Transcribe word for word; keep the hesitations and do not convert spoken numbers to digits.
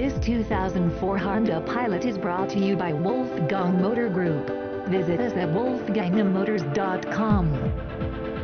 This two thousand four Honda Pilot is brought to you by Wolfgang Motor Group. Visit us at wolfgang motors dot com.